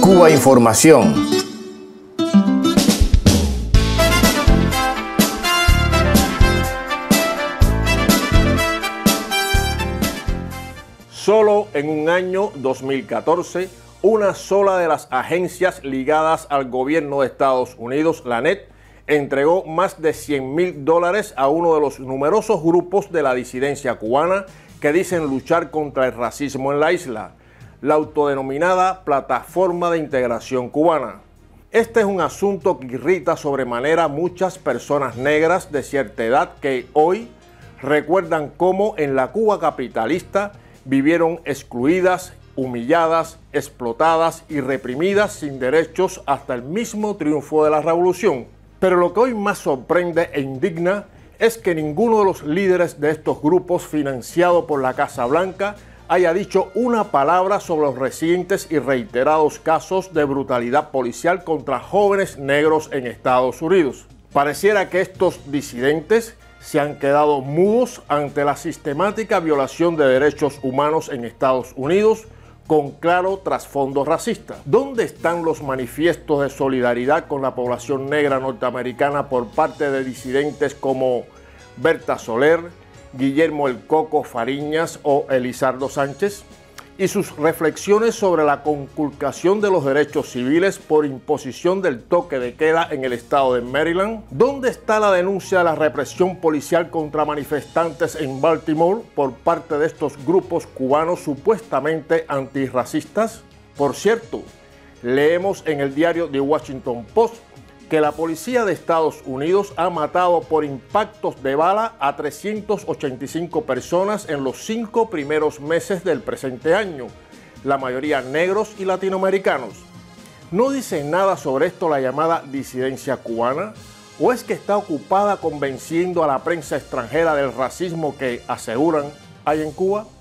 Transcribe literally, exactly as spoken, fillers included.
Cuba Información. Solo en un año, dos mil catorce, una sola de las agencias ligadas al gobierno de Estados Unidos, la N E T, entregó más de cien mil dólares a uno de los numerosos grupos de la disidencia cubana que dicen luchar contra el racismo en la isla, la autodenominada Plataforma de Integración Cubana. Este es un asunto que irrita sobremanera a muchas personas negras de cierta edad que hoy recuerdan cómo en la Cuba capitalista vivieron excluidas, humilladas, explotadas y reprimidas sin derechos hasta el mismo triunfo de la revolución. Pero lo que hoy más sorprende e indigna es que ninguno de los líderes de estos grupos financiados por la Casa Blanca haya dicho una palabra sobre los recientes y reiterados casos de brutalidad policial contra jóvenes negros en Estados Unidos. Pareciera que estos disidentes se han quedado mudos ante la sistemática violación de derechos humanos en Estados Unidos con claro trasfondo racista. ¿Dónde están los manifiestos de solidaridad con la población negra norteamericana por parte de disidentes como Berta Soler, Guillermo El Coco Fariñas o Elizardo Sánchez? Y sus reflexiones sobre la conculcación de los derechos civiles por imposición del toque de queda en el estado de Maryland. ¿Dónde está la denuncia de la represión policial contra manifestantes en Baltimore por parte de estos grupos cubanos supuestamente antirracistas? Por cierto, leemos en el diario The Washington Post que la policía de Estados Unidos ha matado por impactos de bala a trescientas ochenta y cinco personas en los cinco primeros meses del presente año, la mayoría negros y latinoamericanos. ¿No dice nada sobre esto la llamada disidencia cubana? ¿O es que está ocupada convenciendo a la prensa extranjera del racismo que, aseguran, hay en Cuba?